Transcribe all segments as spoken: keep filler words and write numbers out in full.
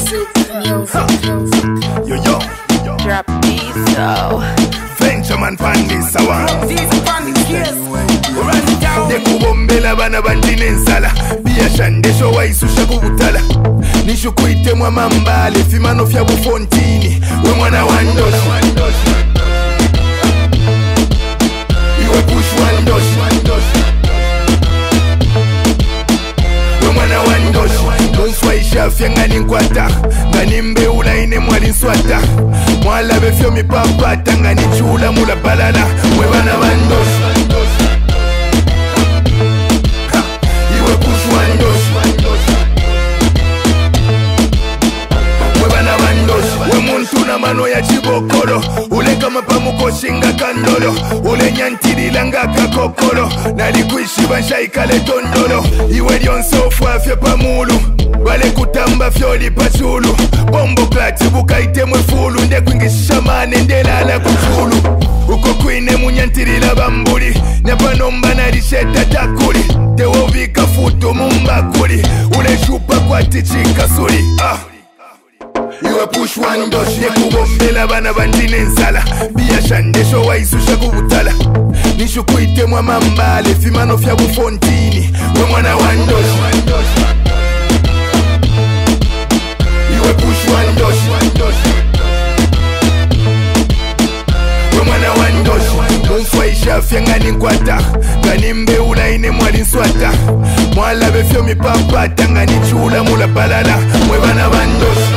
Music, music, Yo yo, yo. Drop these so Ventureman Pandy Sawan. these funny kids run it down. Nekubombela bana bandine nsala biyashandesho waisusha kubutala nishukuite mwa mambale fimano fya bufontini we mwana wandoshi iwe push wandoshi we mwana wandoshi mumfwaisha fya ngani nkwata ngani mbeula ine mwali nswata mwalabe fyo mipapata ngani chula mula balala we bana bandoshi mano ya chibokolo ule kama pamuko shinga kandolo ule nyantirila nga kakokolo nalikuishi banshaikale tondolo iwe lyonso fwafye pamulu bale kutamba fyoli pachulu bombo klati bukaitemwe fulu ndekwingishisha mane ndelala kuchulu uko kwine munyantirila bambuli napanomba nalisheta takuli tewovika futo mumbakuli ule shupa kwati chikasuli ah. Iwe push wandoshi nekubombela bana bandine nsala biyashandesho waisusha kubutala nishukuite mwa mambale fimano fya bufontini we mwana wandoshi iwe push wandoshi we mwana wandoshi mumfwaisha fya ngani nkwata ngani mbeula ine mwali nswata mwalabe fyo mipapata ngani chula mula balala we bana bandoshi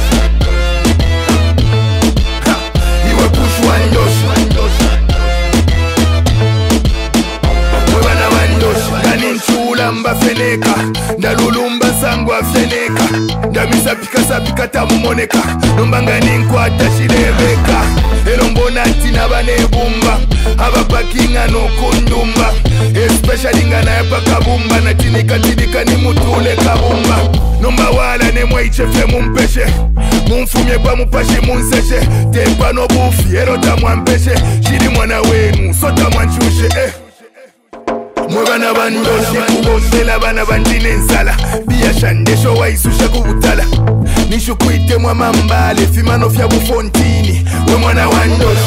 mba feneka ndalulumba zangu afeneka ndamisa pika sapika tamumoneka nombanga ninkwata shirebeka ero mbona tina banebumba abapakinga nokundumba especially ngana yapakabumba natinika tinika ni mutule kabumba nomba wala nemwaichefe mumpeshe mumfumye pamupashe munseshe tepa no bufi ero tamwampeshe shiri mwana wenu sota mwanchushe eh. Mwe bana bandoshi nekubombela bana bandine nsala biyashandesho waisusha kubutala nishukuite mwa mambale fimano fya bufontini we mwana wandoshi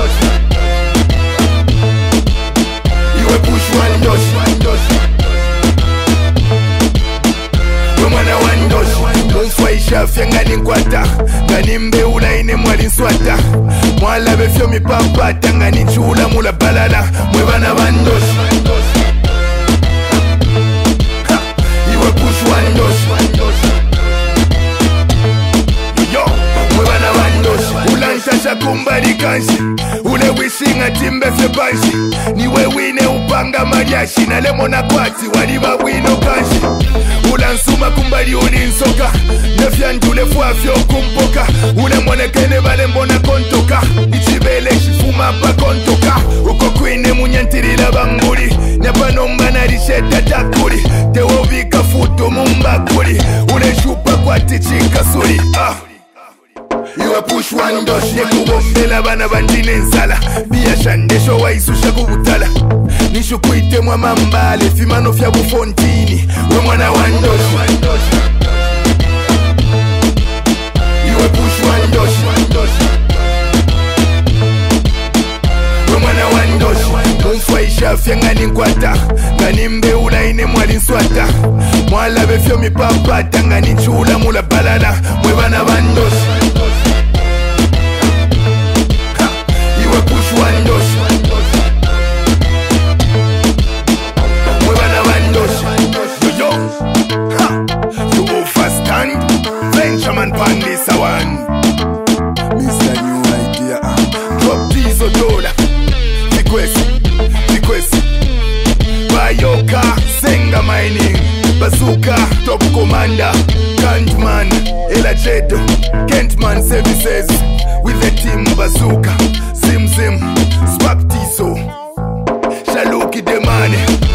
iwe push wandoshi we mwana wandoshi mumfwaisha fya ngani nkwata ngani mbeula ine mwali nswata mwalabe fyo mipapata ngani chula mula balala mwe bana bandoshi kumbali kanshi ule wishinga timbe fye panshi niwe wine upanga mariashi na lemona kwati waliba wino kanshi ulansuma kumbali ulinsoka nefyandule fwafyo kumpoka ule monekene bale mbona kontoka ichibele shifuma pa kontoka uko kwine munyantirila bambuli napanomba nalisheta takuli tewovika futo mumbakuli ule shupa kwati chikasuli ah. Iwe push wandoshi nekubombela bana bandine nsala biyashandesho waisusha kubutala nishukuite mwa mambale fimano fya bufontini we mwana wandoshi iwe push wandoshi we mwana wandoshi mumfwaisha fya ngani nkwata ngani mbeula ine mwali nswata mwalabe fyo mipapata ngani chula mula balala mwe bana bandoshi Ventureman Pandy Sawan. Mister New Idea. Drop these or dollar. Request, request. Bayoka, Senga Mining. Bazooka, Top Commander. Kantman, Elajedo. Kentman Services. With the team Bazooka. Zim Zim. Swap Tiso. Shaluki Demane.